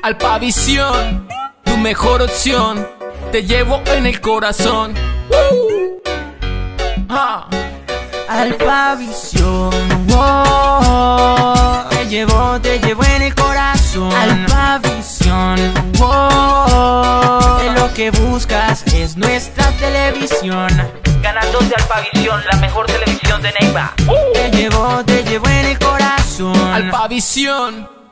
Alpavisión, tu mejor opción, te llevo en el corazón. Alpavisión, wow. Te llevo en el corazón. Alpavisión, wow. De lo que buscas es nuestra televisión. Ganador de Alpavisión, la mejor televisión de Neiva. Te llevo en el corazón. Alpavisión.